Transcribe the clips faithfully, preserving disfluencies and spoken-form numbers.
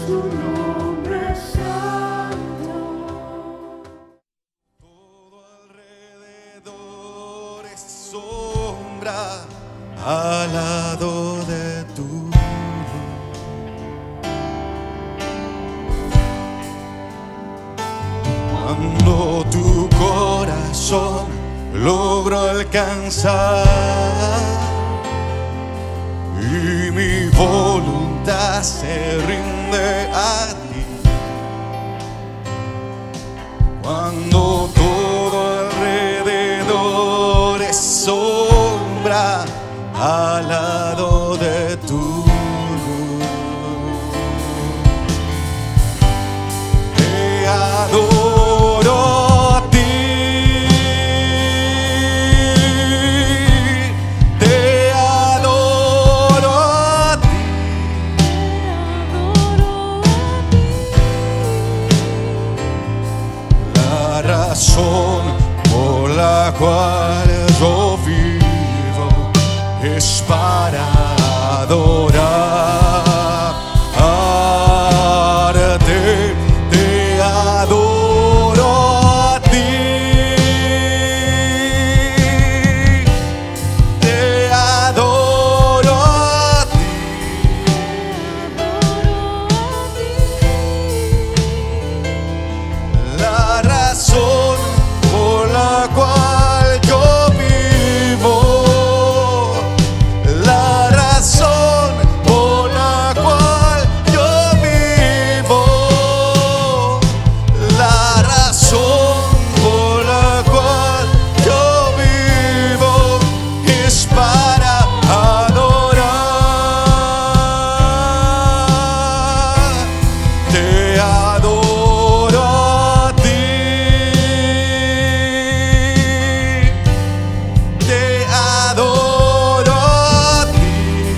tu nombre santo. Todo alrededor es sombra al lado de tu luz. Cuando tu corazón logro alcanzar y mi voluntad se rinde a ti, cuando todo alrededor es sombra al lado de tu luz, te adoro a ti, te adoro a ti, la razón por la cual yo vivo es para adorarte, te adoro a ti, te adoro a ti, la razón por la cual yo vivo, la razón por la cual yo vivo, la razón por la cual yo vivo es para adorar, te adoro a ti, te adoro a ti,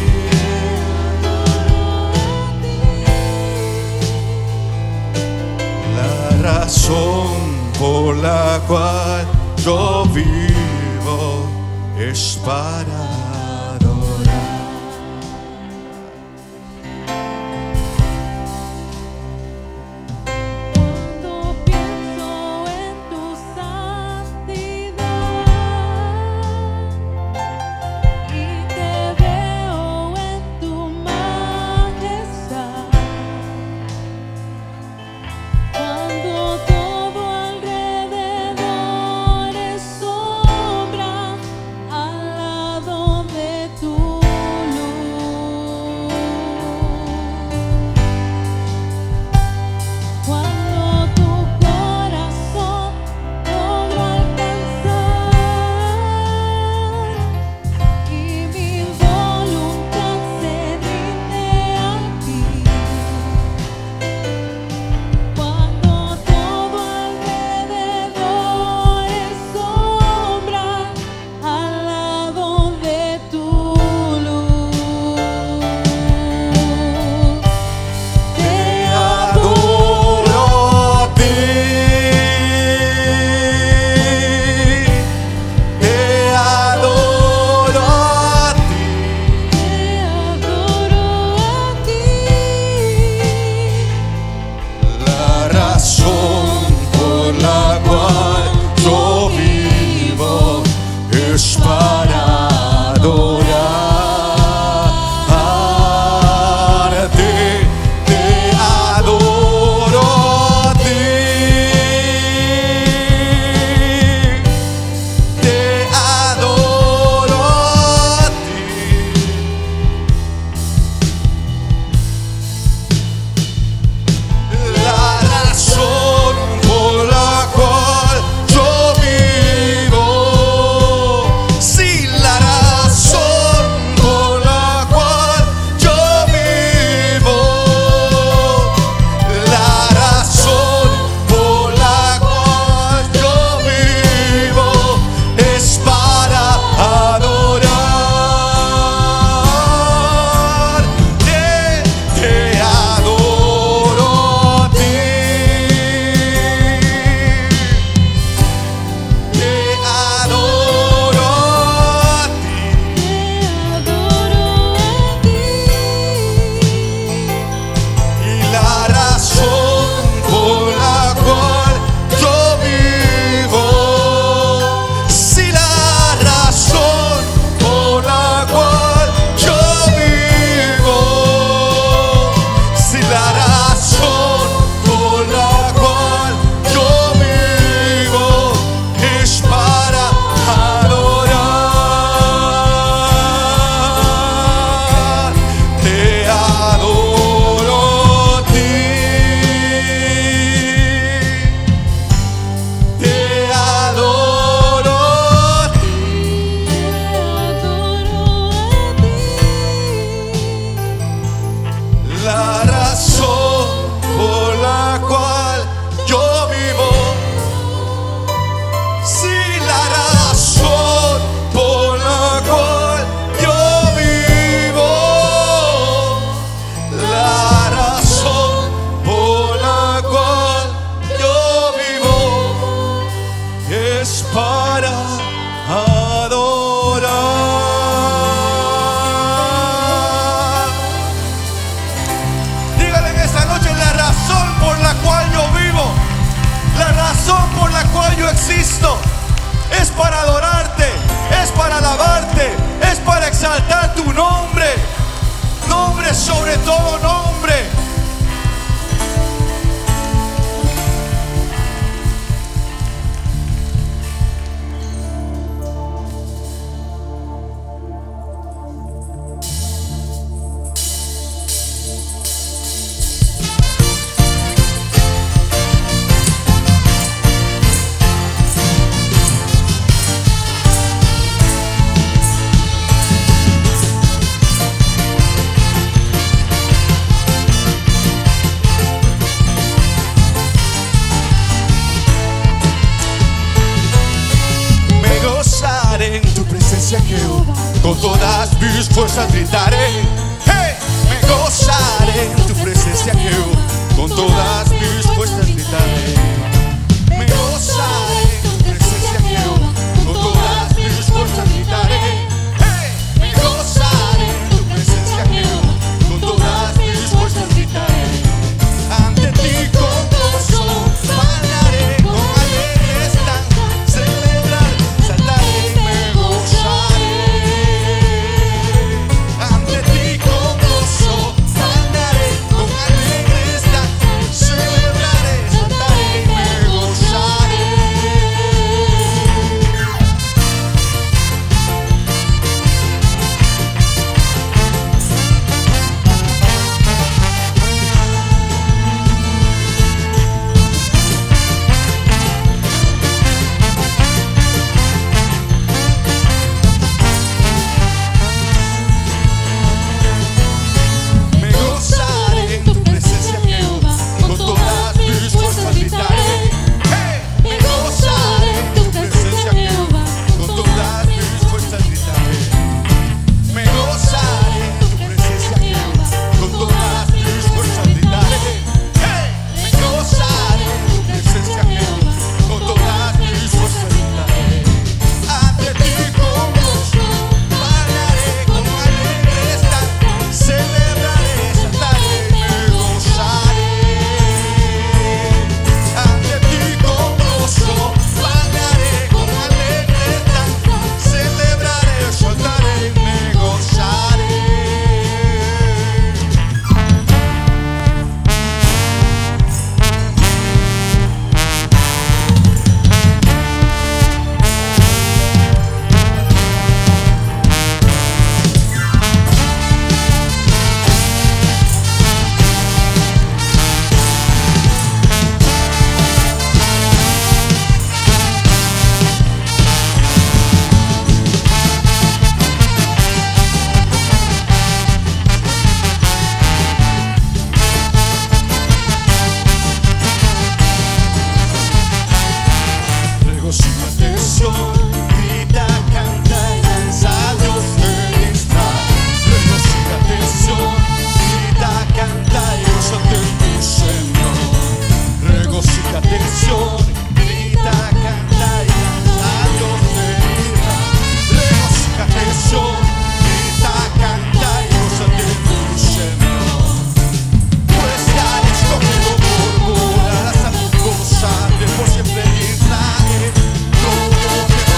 la razón por la cual yo vivo es para adorar. Cuando pienso en tu santidad y te veo en tu majestad, cuando todo alrededor es sombra al lado es para adorar. Dígale en esta noche: la razón por la cual yo vivo, la razón por la cual yo existo, es para adorarte, es para alabarte, es para exaltar tu nombre, nombre sobre todo nombre. En tu presencia, Jehová, con todas mis fuerzas gritaré. Hey, me gozaré en tu presencia, Jehová, con todas mis fuerzas gritaré. Me gozaré en tu presencia, Jehová, con todas mis fuerzas gritaré. Hey, me gozaré en tu presencia, Jehová, con todas mis fuerzas gritaré. Ante ti con gozo bailaré, con alegres danzas celebrar, saltaré. Ante ti con gozo bailaré, con alegres danzas celebraré, saltaré y me gozaré. Me gozaré en tu presencia, Jehová, con todas mis fuerzas gritaré. Hey, me gozaré en tu presencia, Jehová, con todas mis fuerzas gritaré. Me gozaré en tu presencia, Jehová, con todas mis fuerzas gritaré. Hey, me gozaré en tu presencia, Jehová, con todas mis fuerzas gritaré. Ante ti con gozo bailaré, con alegres danzas celebraré, saltaré y me gozaré. Ante ti con gozo bailaré, con alegres danzas celebraré, saltaré y me gozaré. Regocíjate, Sion, grita, canta y danza, Dios ministra. Regocíjate, Sion, grita, canta y gózate en tu Señor. Regocíjate, Sion, grita, canta y danza, Dios ministra. Regocíjate, Sion, grita, canta y gózate en tu Señor. Pues ya escogido por morarás a tu gozarte por siempre en Israel. Todo lo que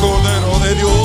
Cordero de Dios.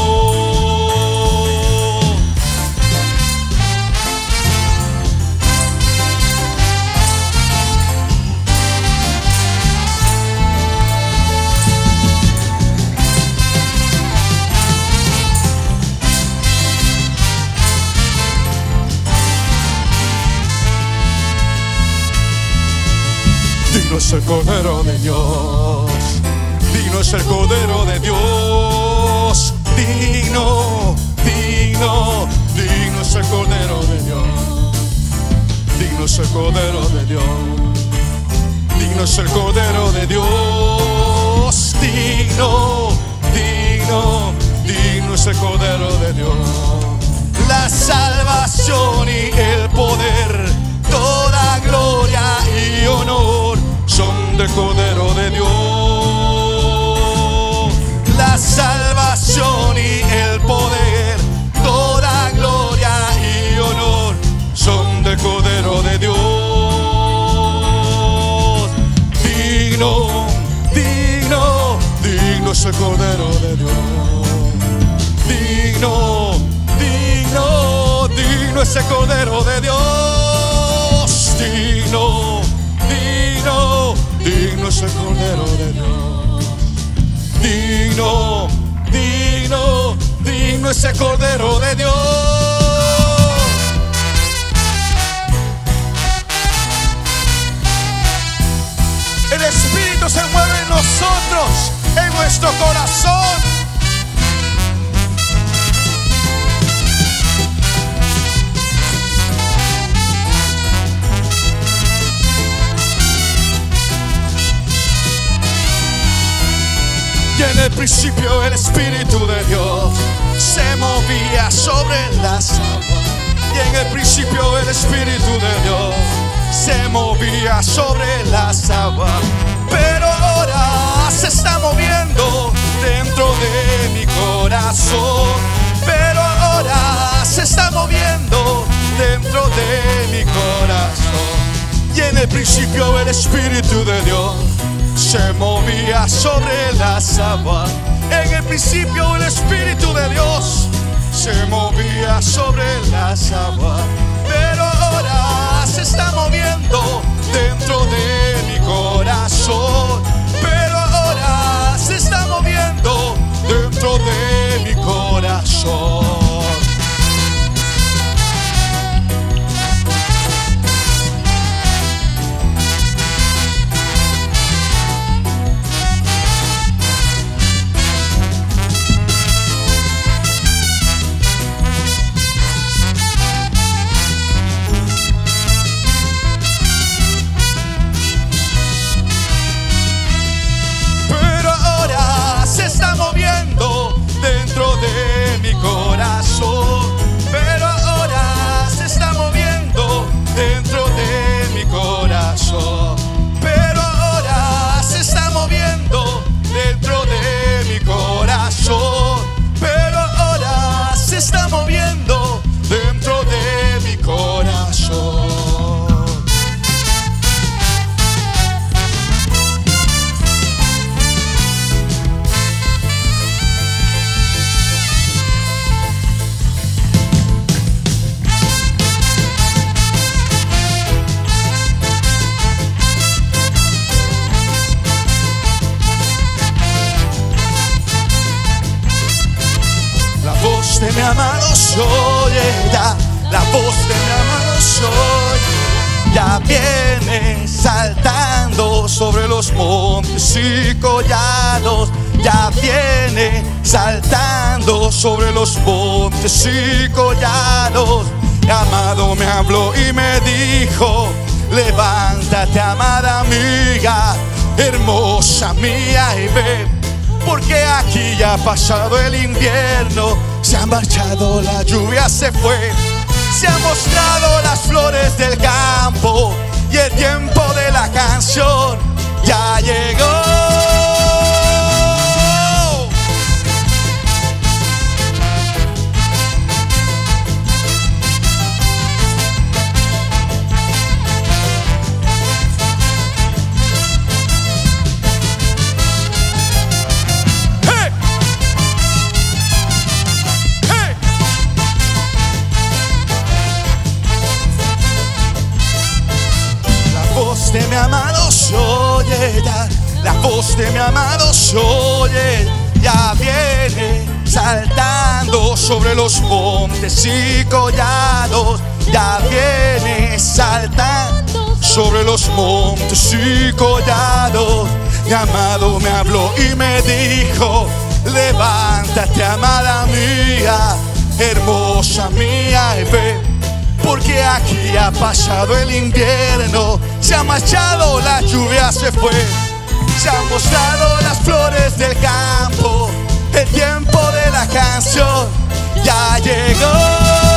Digno es el Cordero de Dios. Digno es el Cordero de Dios. Digno, digno, digno es el Cordero de Dios. Digno es el Cordero de Dios. Digno es el Cordero de Dios. Digno, digno, digno es el Cordero de Dios. La salvación y el poder, toda gloria y honor son del Cordero de Dios. La salvación y el poder, toda gloria y honor son del Cordero de Dios. Digno, digno, digno es el Cordero de Dios. Digno, digno, digno es el Cordero de Dios. Digno, digno, digno es el Cordero de Dios. Digno, digno, digno es el Cordero de Dios. El Espíritu se mueve en nosotros, en nuestro corazón. Y en el principio el Espíritu de Dios se movía sobre las aguas. Y en el principio el Espíritu de Dios se movía sobre las aguas. Pero ahora se está moviendo dentro de mi corazón. Pero ahora se está moviendo dentro de mi corazón. Y en el principio el Espíritu de Dios se movía sobre las aguas. En el principio el Espíritu de Dios se movía sobre las aguas. Pero ahora se está moviendo dentro de mi corazón. Pero ahora se está moviendo dentro de mi corazón. Pero ahora se está moviendo dentro de mi corazón. Pero ahora se está moviendo dentro de mi corazón. Pero ahora se está moviendo dentro de mi corazón. De mi amado soy, ya, la voz de mi amado soy, ya viene saltando sobre los montes y collados, ya viene saltando sobre los montes y collados. Mi amado me habló y me dijo: levántate, amada amiga, hermosa mía, y ve, porque aquí ya ha pasado el invierno, se ha marchado la lluvia, se fue, se han mostrado las flores del campo y el tiempo de la canción ya llegó. oye ya la voz de mi amado se oye, ya viene saltando sobre los montes y collados, ya viene saltando sobre los montes y collados. Mi amado me habló y me dijo: levántate, amada mía, hermosa mía, y ve, porque aquí ha pasado el invierno, se ha marchado, la lluvia se fue, se han mostrado las flores del campo, el tiempo de la canción ya llegó.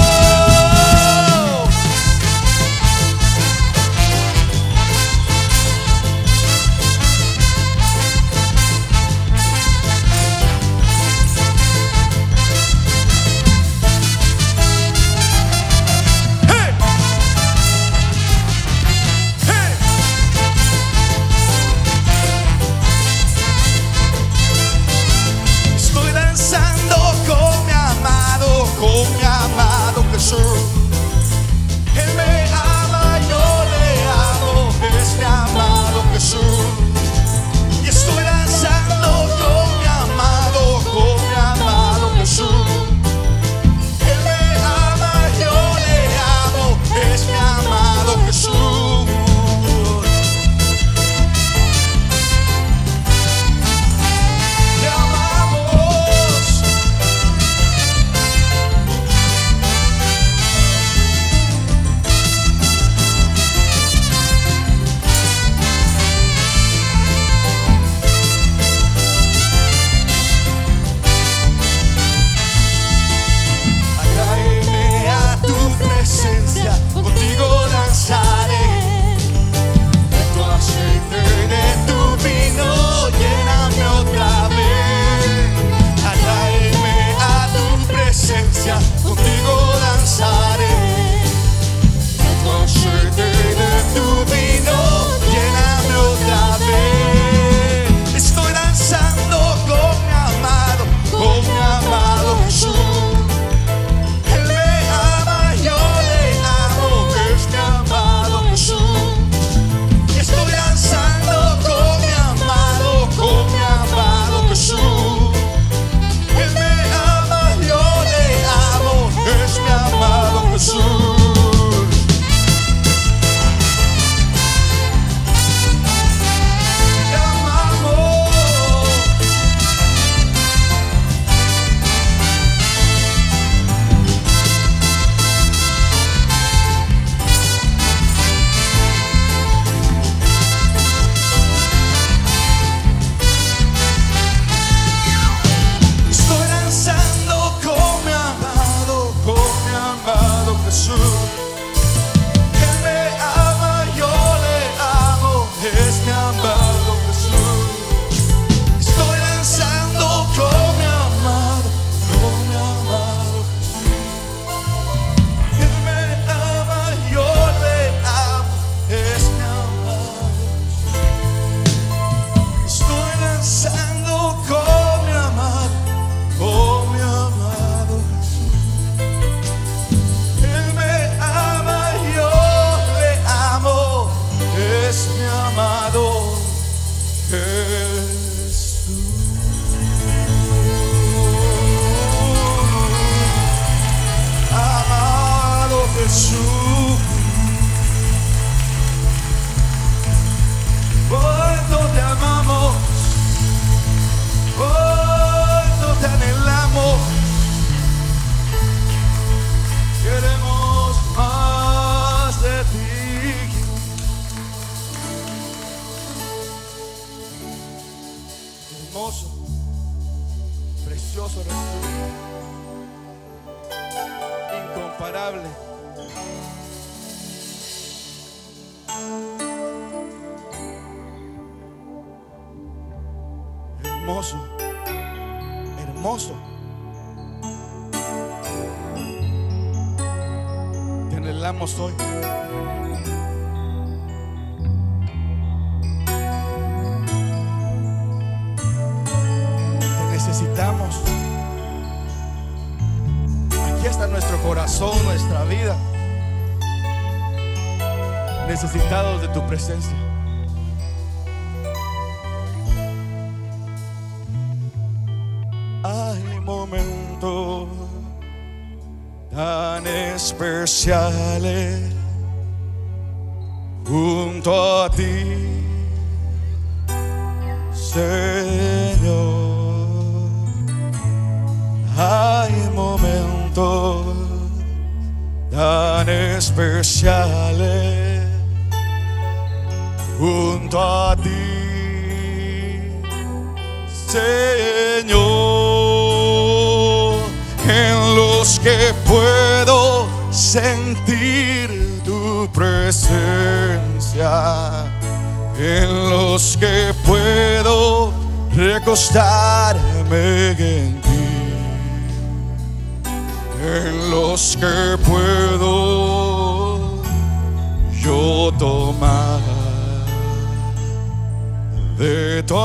Hermoso, precioso, incomparable. Hermoso, hermoso. Te anhelamos hoy. Necesitamos. Aquí está nuestro corazón, nuestra vida, necesitados de tu presencia. Hay momentos tan especiales junto a ti, Señor. Hay momentos tan especiales junto a ti, Señor, en los que puedo sentir tu presencia, en los que puedo recostarme en ti, en los que puedo yo tomar de tu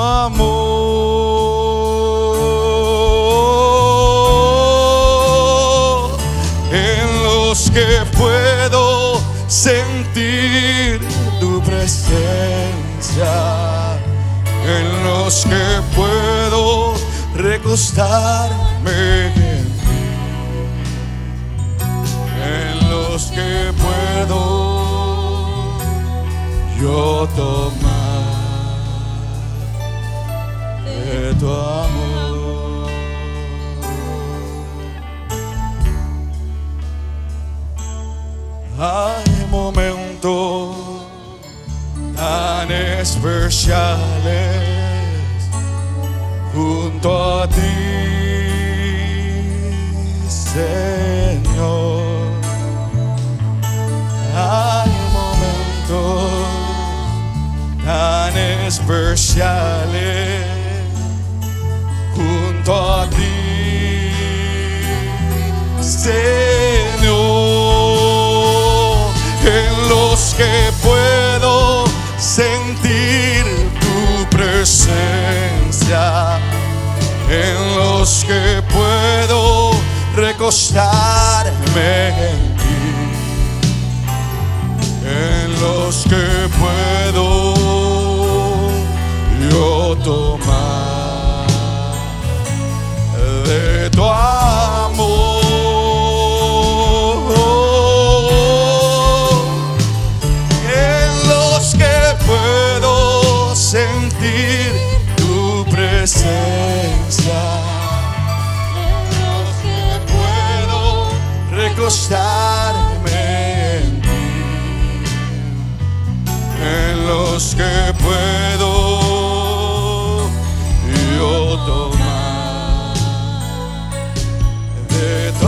amor, en los que puedo sentir tu presencia, en los que puedo recostarme en ti, en los que puedo yo tomar de tu amor. Hay momentos tan especiales junto a ti, Señor. Hay momentos tan especiales junto a ti, Señor, en los que puedo sentir tu presencia, en los que puedo recostarme en ti, en los que puedo yo tomar de tu amor, en los que puedo sentir tu presencia, en los que puedo recostarme en ti, en los que puedo yo tomar de tu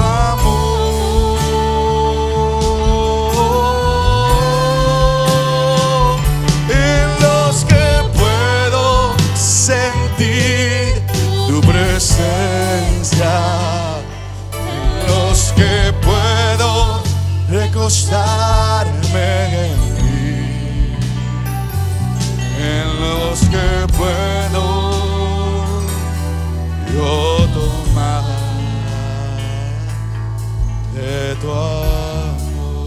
amor, en los que puedo sentir tu presencia, en los que puedo recostarme en ti, en los que puedo yo tomar de tu amor.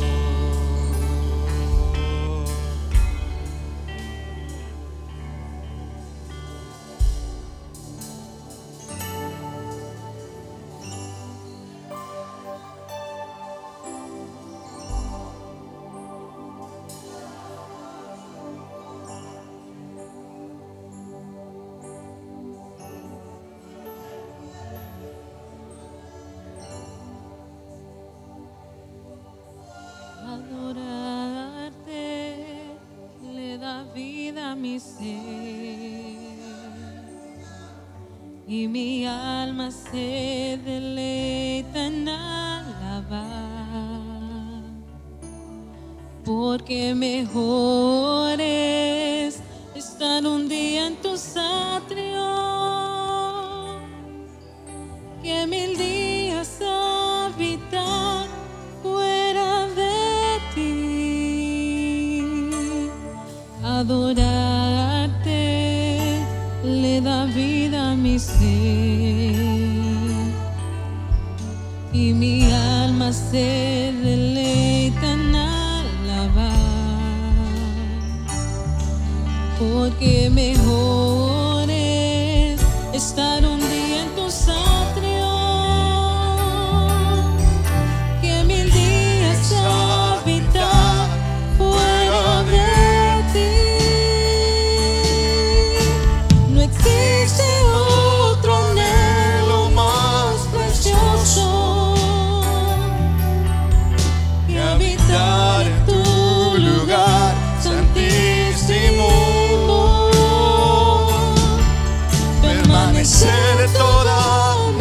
Adorarte le da vida a mi ser y mi alma se deleita en alabar, porque mejor es estar un día en tus atrios que mil días habitar fuera de ti. Adorarte le da vida a mi ser y mi alma se deleita en alabar, porque mejor es estar un día en tus atrios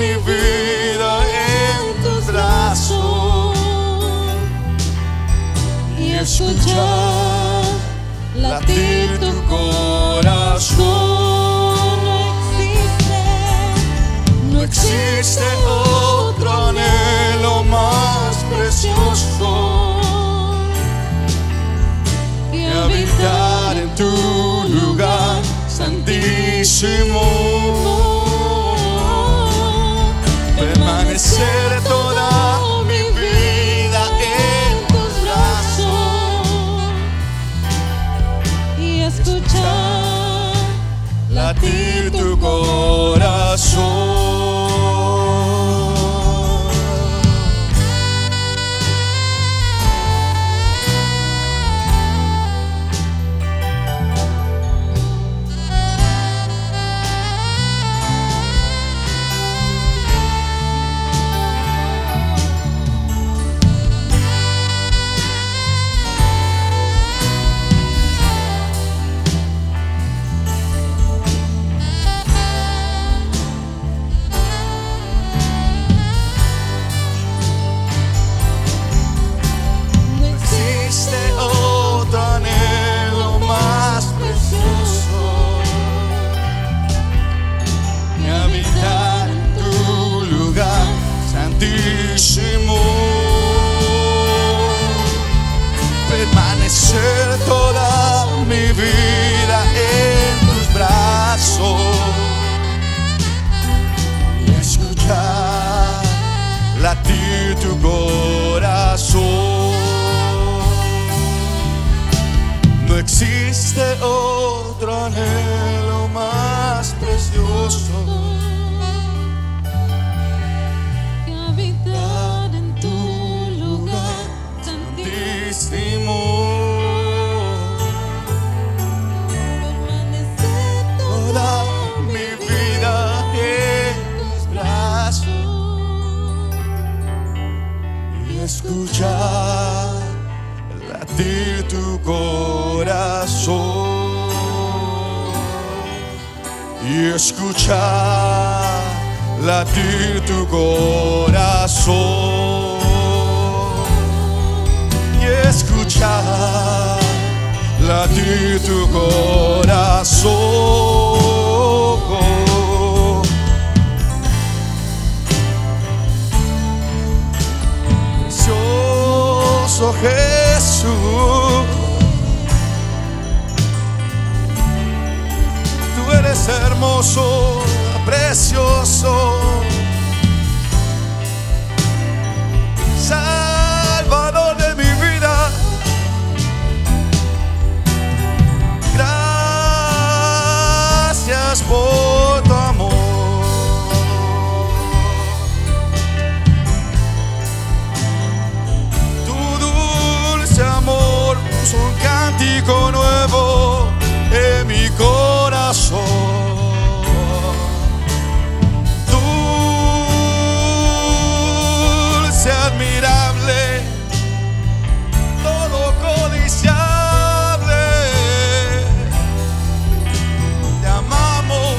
mi vida en tus brazos y escuchar latir tu corazón. No existe, no existe otro anhelo más precioso que habitar en tu lugar santísimo, permanecer toda mi vida en tus brazos y escuchar latir tu corazón. Permanecer toda mi vida en tus brazos y escuchar latir tu corazón. No existe otro anhelo más precioso que habitar en tu lugar santísimo, permanecer toda mi vida en tus brazos y escuchar latir tu corazón y escuchar latir tu corazón y escuchar latir tu corazón. Precioso Jesús, tú eres hermoso, precioso, Salvador de mi vida. Gracias por tu amor. Tu dulce amor puso un cántico nuevo en mi corazón. Dulce, admirable, todo codiciable. Te amamos,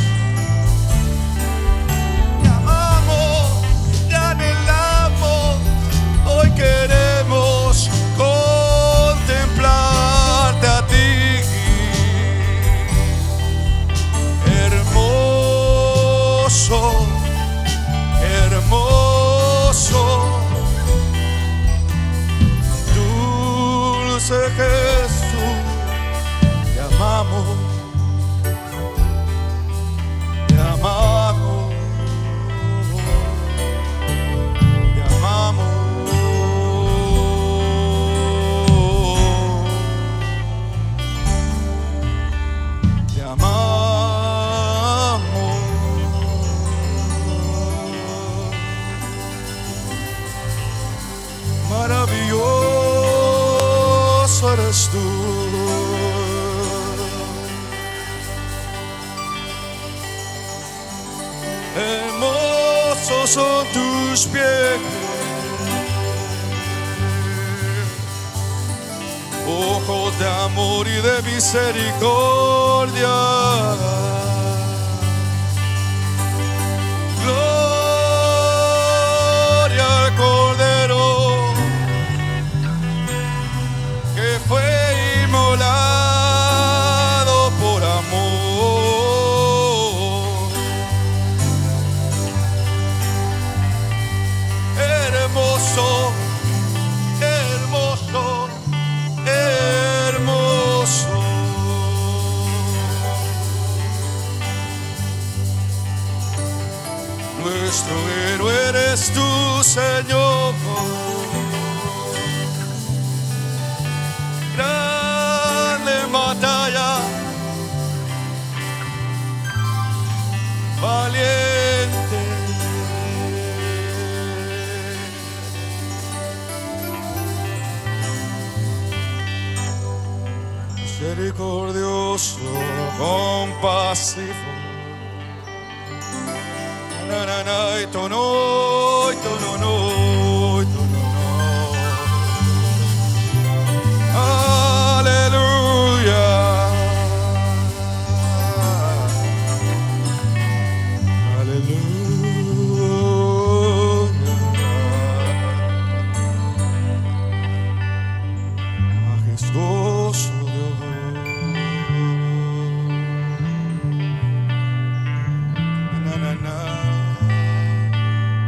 te amamos, te anhelamos. Hoy queremos contemplarte a ti. Hermoso, hermoso, dulce Jesús, te amamos, te amamos, te amamos, te amamos. Maravilloso eres tú, hermosos son tus pies, ojos de amor y de misericordia. Gloria pero eres tú, Señor. Grande batalla, valiente. Misericordioso, compasivo. Na na na, ito no, ito no no, ito no no. Aleluya. Aleluya. Majestuoso Dios. Na na na.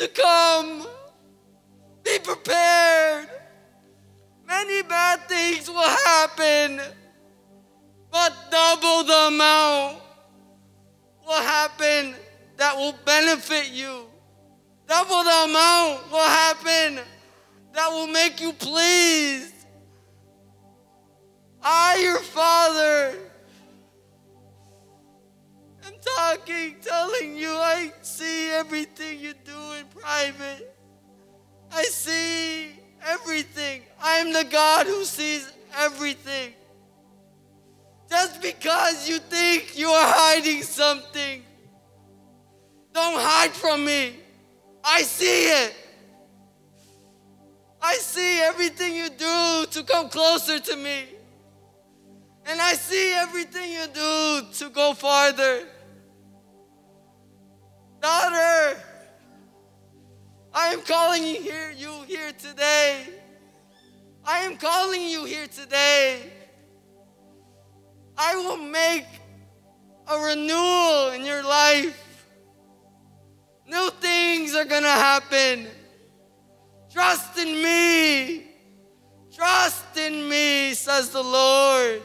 to come. Be prepared. Many bad things will happen, but double the amount will happen that will benefit you. Double the amount will happen that will make you pleased. I, your Father, am talking, telling you I see everything you do in private. I see everything. I am the God who sees everything. Just because you think you are hiding something, don't hide from me. I see it. I see everything you do to come closer to me. And I see everything you do to go farther. Daughter, I am calling you here, you here today. I am calling you here today. I will make a renewal in your life. New things are gonna happen. Trust in me. Trust in me, says the Lord.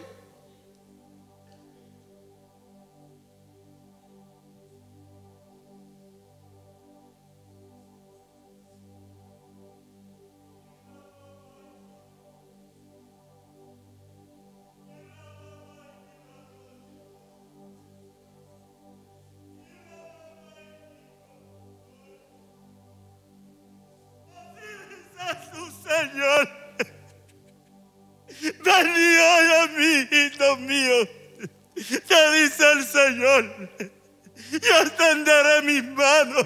Su Señor, ven hoy a mí, hijo mío, te dice el Señor, yo extenderé mis manos,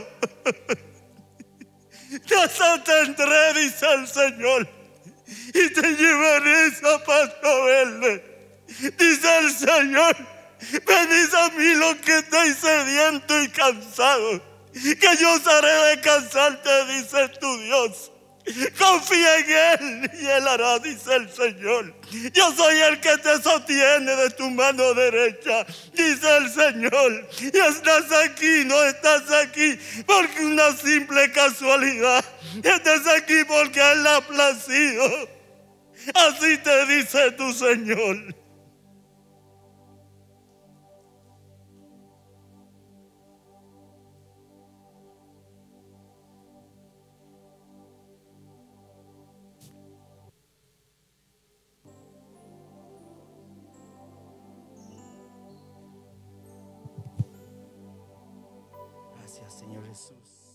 te sostendré, dice el Señor, y te llevaré a pasto verde, dice el Señor, venid a mí los que estáis sedientos y cansados, que yo os haré descansarte, dice tu Dios. Confía en Él y Él hará, dice el Señor. Yo soy el que te sostiene de tu mano derecha, dice el Señor. Y estás aquí, no estás aquí porque una simple casualidad. Estás aquí porque a Él le ha placido. Así te dice tu Señor. Gracias, Señor Jesús.